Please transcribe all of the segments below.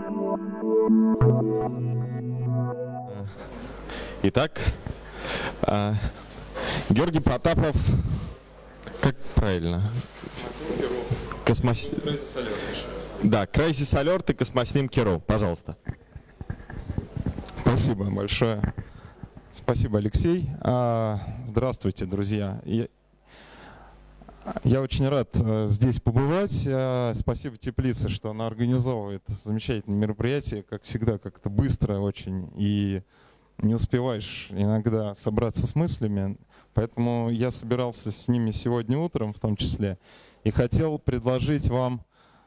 Итак, Георгий Потапов, как правильно? Да, Crisis Alert и Космоснимки.ру, пожалуйста. Спасибо большое. Спасибо, Алексей. Здравствуйте, друзья. Я очень рад здесь побывать. Спасибо Теплице, что она организовывает замечательные мероприятия, как всегда, как-то быстро очень, и не успеваешь иногда собраться с мыслями. Поэтому я собирался с ними сегодня утром в том числе, и хотел предложить вам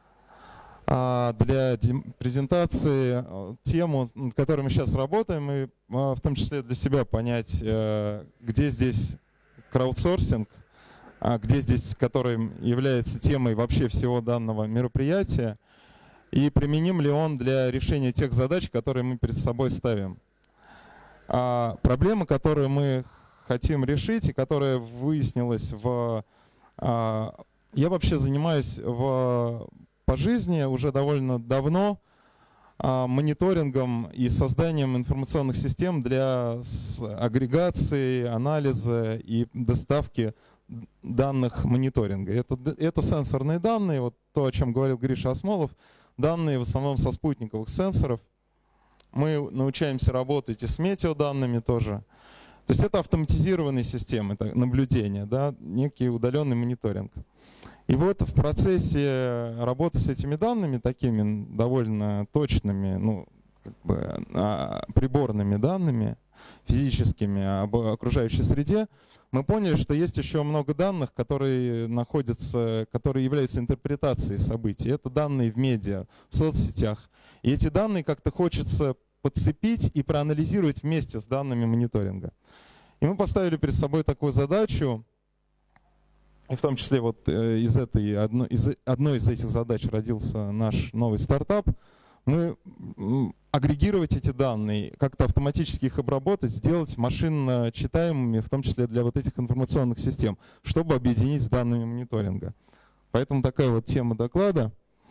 для презентации тему, над которой мы сейчас работаем, и в том числе для себя понять, где здесь краудсорсинг, где здесь, который является темой вообще всего данного мероприятия, и применим ли он для решения тех задач, которые мы перед собой ставим. Проблема, которую мы хотим решить, и которая выяснилась я вообще занимаюсь по жизни уже довольно давно мониторингом и созданием информационных систем для агрегации, анализа и доставки данных мониторинга. Это сенсорные данные, вот то, о чем говорил Гриша Осмолов, данные в основном со спутниковых сенсоров. Мы научаемся работать и с метеоданными тоже. То есть это автоматизированные системы, это наблюдения, да, некий удаленный мониторинг. И вот в процессе работы с этими данными, такими довольно точными, приборными данными, физическими об окружающей среде, мы поняли, что есть еще много данных, которые являются интерпретацией событий. Это данные в медиа, в соцсетях. И эти данные как-то хочется подцепить и проанализировать вместе с данными мониторинга. И мы поставили перед собой такую задачу, и в том числе вот одной из этих задач родился наш новый стартап. Мы агрегировать эти данные, как-то автоматически их обработать, сделать машинно читаемыми, в том числе для вот этих информационных систем, чтобы объединить с данными мониторинга. Поэтому такая вот тема доклада.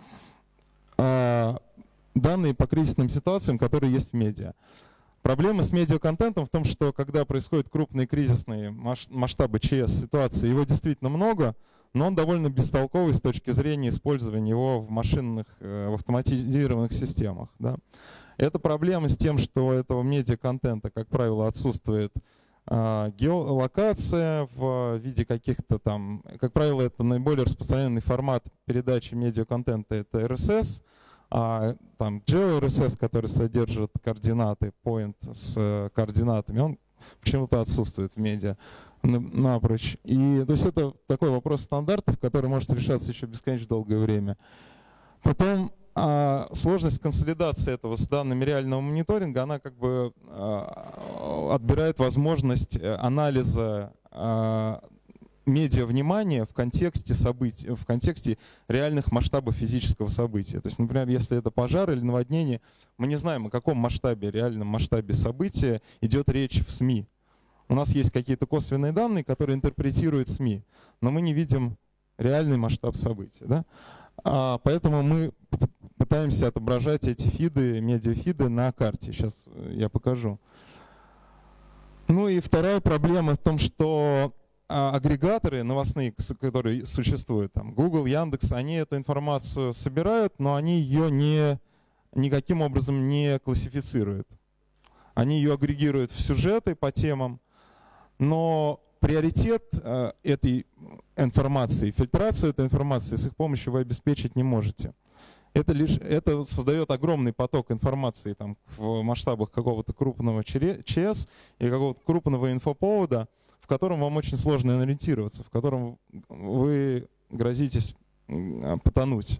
Данные по кризисным ситуациям, которые есть в медиа. Проблема с медиаконтентом в том, что когда происходят крупные кризисные масштабы ЧС ситуации, его действительно много, но он довольно бестолковый с точки зрения использования его в автоматизированных системах. Да. Это проблема с тем, что у этого медиаконтента, как правило, отсутствует геолокация в виде каких-то там, как правило, это наиболее распространенный формат передачи медиаконтента, это RSS, там GeoRSS, который содержит координаты, point с координатами, он почему-то отсутствует в медиа напрочь. И то есть это такой вопрос стандартов, который может решаться еще бесконечно долгое время. Потом сложность консолидации этого с данными реального мониторинга, она как бы отбирает возможность анализа медиа-внимания в контексте событий, в контексте реальных масштабов физического события. То есть, например, если это пожар или наводнение, мы не знаем, о каком масштабе, реальном масштабе события идет речь в СМИ. У нас есть какие-то косвенные данные, которые интерпретируют СМИ, но мы не видим реальный масштаб события. Да? Поэтому мы пытаемся отображать эти фиды, медиафиды на карте. Сейчас я покажу. Ну и вторая проблема в том, что агрегаторы новостные, которые существуют, там, Google, Яндекс, они эту информацию собирают, но они ее никаким образом не классифицируют. Они ее агрегируют в сюжеты по темам, но приоритет этой информации, фильтрацию этой информации с их помощью вы обеспечить не можете. Это создает огромный поток информации там, в масштабах какого-то крупного ЧС и какого-то крупного инфоповода, в котором вам очень сложно ориентироваться, в котором вы грозитесь потонуть.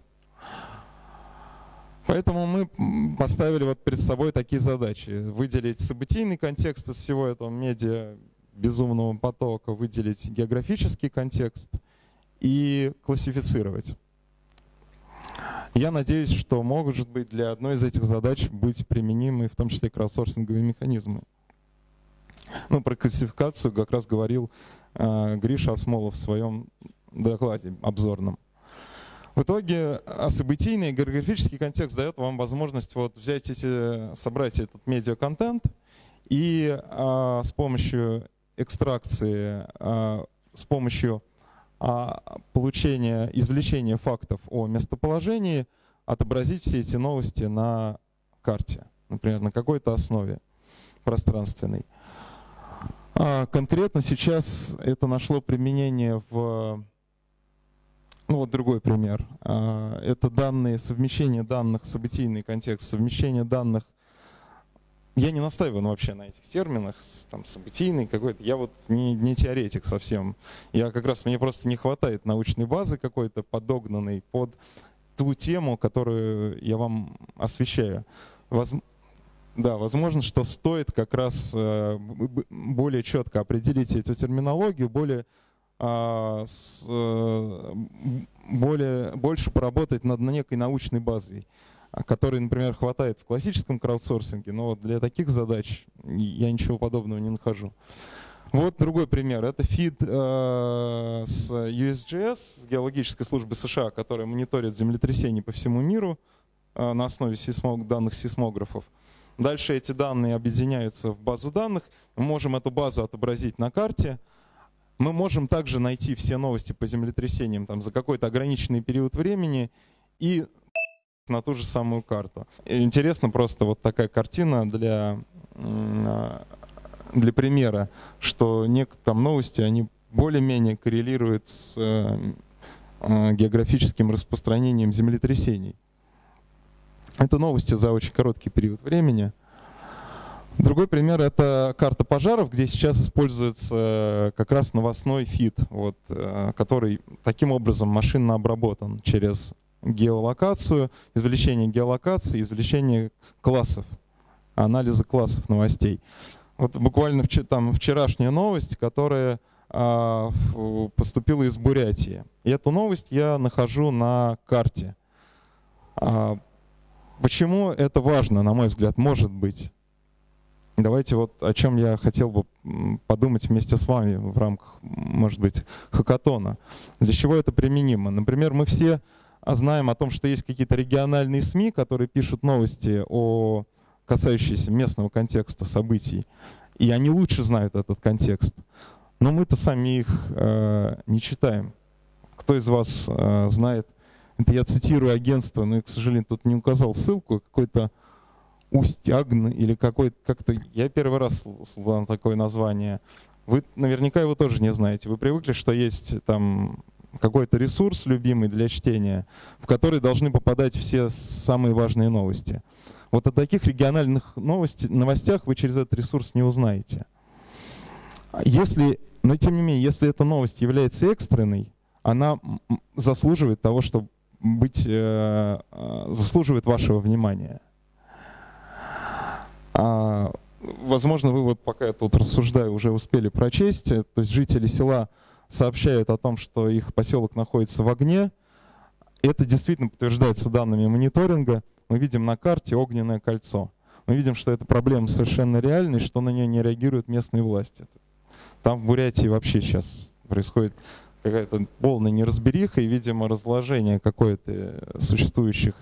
Поэтому мы поставили вот перед собой такие задачи. Выделить событийный контекст из всего этого медиа безумного потока, выделить географический контекст и классифицировать. Я надеюсь, что может быть для одной из этих задач быть применимы в том числе краудсорсинговые механизмы. Ну, про классификацию как раз говорил Гриша Осмолов в своем докладе обзорном. В итоге событийный географический контекст дает вам возможность вот взять собрать этот медиаконтент и с помощью экстракции, с помощью получения, извлечения фактов о местоположении отобразить все эти новости на карте, например, на какой-то основе пространственной. Конкретно сейчас это нашло применение в... Ну вот другой пример. Это данные, совмещение данных, событийный контекст, совмещение данных. Я не настаиваю вообще на этих терминах, там событийный какой-то. Я вот не теоретик совсем. Я как раз, мне просто не хватает научной базы какой-то, подогнанной под ту тему, которую я вам освещаю. Да, возможно, что стоит как раз более четко определить эту терминологию, больше поработать над некой научной базой, которой, например, хватает в классическом краудсорсинге, но вот для таких задач я ничего подобного не нахожу. Вот другой пример. Это фид с USGS, с геологической службы США, которая мониторит землетрясения по всему миру на основе данных сейсмографов. Дальше эти данные объединяются в базу данных. Мы можем эту базу отобразить на карте. Мы можем также найти все новости по землетрясениям там, за какой-то ограниченный период времени и на ту же самую карту. Интересно просто вот такая картина для примера, что некоторые новости, они более-менее коррелируют с географическим распространением землетрясений. Это новости за очень короткий период времени. Другой пример — это карта пожаров, где сейчас используется как раз новостной фид, вот, который таким образом машинно обработан через геолокацию, извлечение геолокации, извлечение классов, анализа классов новостей. Вот буквально вчерашняя новость, которая поступила из Бурятии. И эту новость я нахожу на карте. Почему это важно, на мой взгляд, может быть? Давайте вот о чем я хотел бы подумать вместе с вами в рамках, может быть, хакатона. Для чего это применимо? Например, мы все знаем о том, что есть какие-то региональные СМИ, которые пишут новости, касающиеся местного контекста событий, и они лучше знают этот контекст. Но мы-то сами их не читаем. Кто из вас знает? Это я цитирую агентство, но я, к сожалению, тут не указал ссылку, какой-то Устягн или как-то, я первый раз слышал такое название. Вы наверняка его тоже не знаете. Вы привыкли, что есть там какой-то ресурс любимый для чтения, в который должны попадать все самые важные новости. Вот о таких региональных новостях вы через этот ресурс не узнаете. Но тем не менее, если эта новость является экстренной, она заслуживает того, чтобы заслуживает вашего внимания. Возможно, вы вот пока я тут рассуждаю, уже успели прочесть. То есть жители села сообщают о том, что их поселок находится в огне. Это действительно подтверждается данными мониторинга. Мы видим на карте огненное кольцо. Мы видим, что эта проблема совершенно реальная, что на нее не реагируют местные власти. Там в Бурятии вообще сейчас происходит какая-то полная неразбериха и, видимо, разложение какое-то существующих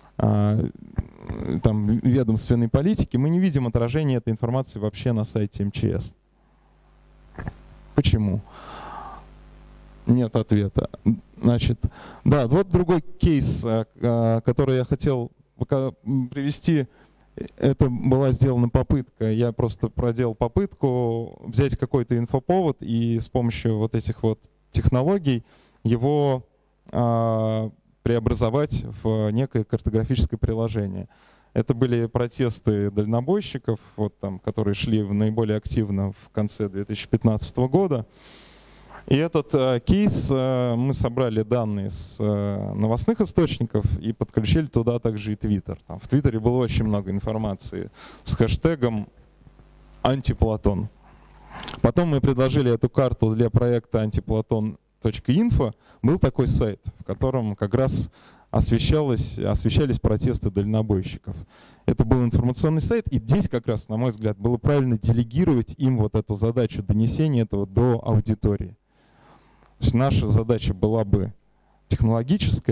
там ведомственной политики. Мы не видим отражения этой информации вообще на сайте МЧС. Почему? Нет ответа. Значит, да, вот другой кейс, который я хотел привести. Это была сделана попытка. Я просто проделал попытку взять какой-то инфоповод и с помощью вот этих вот технологий его преобразовать в некое картографическое приложение. Это были протесты дальнобойщиков, вот там, которые шли наиболее активно в конце 2015 года. И этот кейс мы собрали данные с новостных источников и подключили туда также и Twitter. Там в Твиттере было очень много информации с хэштегом «Антиплатон». Потом мы предложили эту карту для проекта антиплатон.инфо. Был такой сайт, в котором как раз освещались протесты дальнобойщиков. Это был информационный сайт, и здесь как раз, на мой взгляд, было правильно делегировать им вот эту задачу донесения этого до аудитории. То есть наша задача была бы технологическая,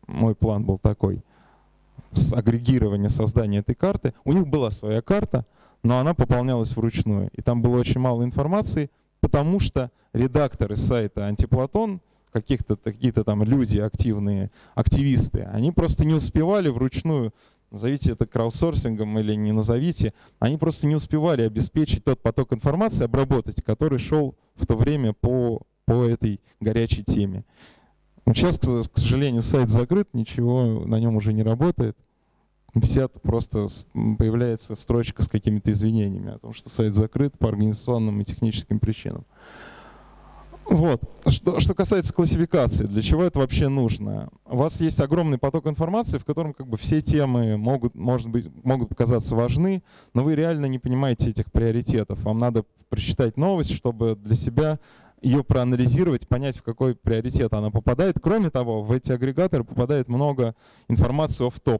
мой план был такой, с агрегирования создания этой карты. У них была своя карта, но она пополнялась вручную. И там было очень мало информации, потому что редакторы сайта «Антиплатон», какие-то там люди активные, активисты, они просто не успевали вручную, назовите это краудсорсингом или не назовите, они просто не успевали обеспечить тот поток информации, обработать, который шел в то время по этой горячей теме. Сейчас, к сожалению, сайт закрыт, ничего на нем уже не работает. Висят, просто появляется строчка с какими-то извинениями о том, что сайт закрыт по организационным и техническим причинам. Вот. Что касается классификации, для чего это вообще нужно? У вас есть огромный поток информации, в котором как бы все темы могут показаться важны, но вы реально не понимаете этих приоритетов. Вам надо прочитать новость, чтобы для себя ее проанализировать, понять, в какой приоритет она попадает. Кроме того, в эти агрегаторы попадает много информации офф-топ.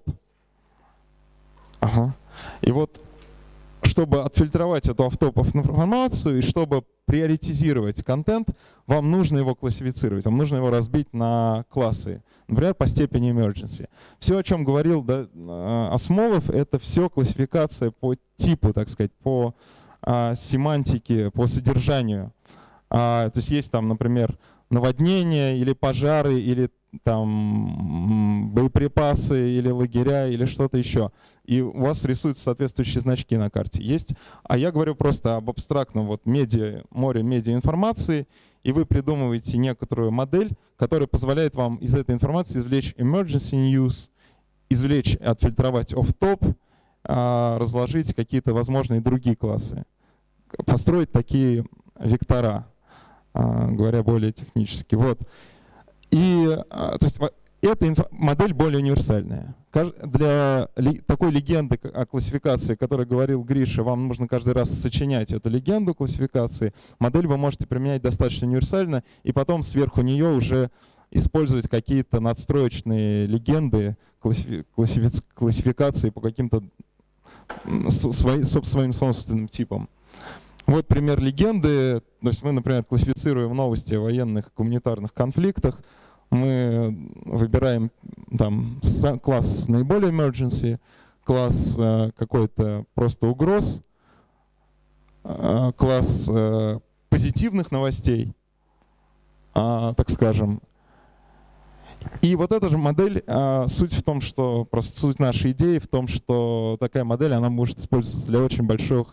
Ага. И вот, чтобы отфильтровать эту офф-топ информацию и чтобы приоритизировать контент, вам нужно его классифицировать, вам нужно его разбить на классы, например, по степени emergency. Все, о чем говорил Асмолов, это все классификация по типу, так сказать, по семантике, по содержанию. То есть там, например, наводнения или пожары, или там боеприпасы, или лагеря, или что-то еще. И у вас рисуются соответствующие значки на карте. А я говорю просто об абстрактном море медиаинформации, и вы придумываете некоторую модель, которая позволяет вам из этой информации извлечь emergency news, отфильтровать off-top, разложить какие-то возможные другие классы, построить такие вектора, говоря более технически. Вот. То есть эта модель более универсальная. Для такой легенды о классификации, о которой говорил Гриша, вам нужно каждый раз сочинять эту легенду классификации. Модель вы можете применять достаточно универсально, и потом сверху нее уже использовать какие-то надстроечные легенды классификации по каким-то своим собственным типам. Вот пример легенды. То есть мы, например, классифицируем новости о военных гуманитарных конфликтах. Мы выбираем там класс наиболее emergency, класс какой-то просто угроз, класс позитивных новостей, так скажем. И вот эта же модель, суть в том, что просто суть нашей идеи в том, что такая модель, она может использоваться для очень большого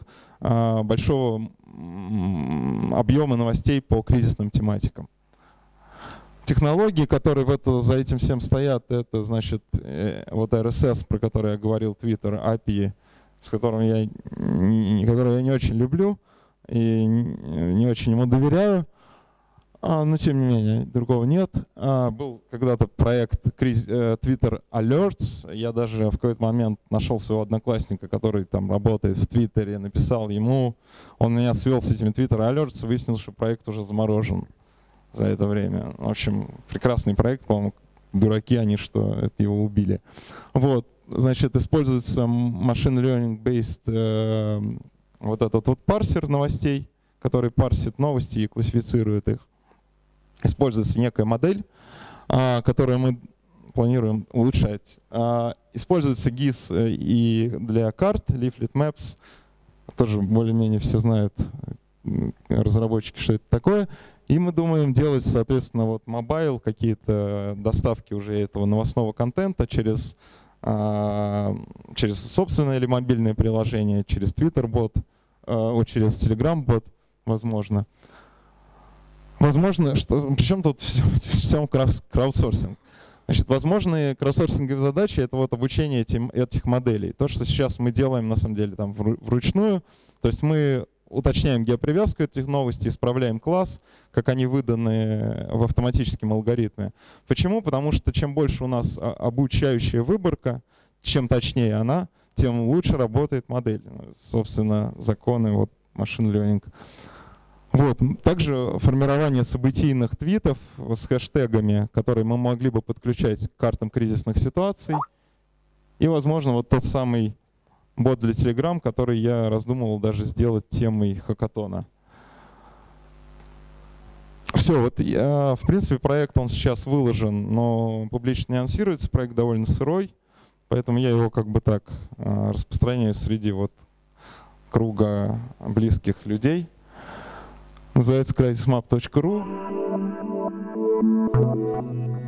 объема новостей по кризисным тематикам. Технологии, которые за этим всем стоят, это, значит, вот RSS, про который я говорил, Twitter, API, который я не очень люблю и не очень ему доверяю. Но тем не менее, другого нет. Был когда-то проект Twitter Alerts. Я даже в какой-то момент нашел своего одноклассника, который там работает в Твиттере, написал ему. Он меня свел с этими Twitter Alerts и выяснил, что проект уже заморожен за это время. В общем, прекрасный проект, по-моему, дураки они, что это его убили. Вот, значит, используется machine learning-based вот этот вот парсер новостей, который парсит новости и классифицирует их. Используется некая модель, которую мы планируем улучшать. Используется GIS и для карт, Leaflet Maps. Тоже более-менее все знают, разработчики, что это такое. И мы думаем делать, соответственно, вот мобайл, какие-то доставки уже этого новостного контента через собственное или мобильное приложение, через Twitter-бот, через Telegram-бот, возможно. Возможно, причем тут всем краудсорсинг. Значит, возможные краудсорсинговые задачи — это вот обучение этих моделей. То, что сейчас мы делаем, на самом деле, там вручную. То есть мы уточняем геопривязку этих новостей, исправляем класс, как они выданы в автоматическом алгоритме. Почему? Потому что чем больше у нас обучающая выборка, чем точнее она, тем лучше работает модель. Собственно, законы вот machine learning. Вот. Также формирование событийных твитов с хэштегами, которые мы могли бы подключать к картам кризисных ситуаций. И, возможно, вот тот самый бот для Telegram, который я раздумывал даже сделать темой хакатона. Все, вот в принципе проект он сейчас выложен, но публично не анонсируется, проект довольно сырой, поэтому я его как бы так распространяю среди вот круга близких людей. Называется crisismap.ru.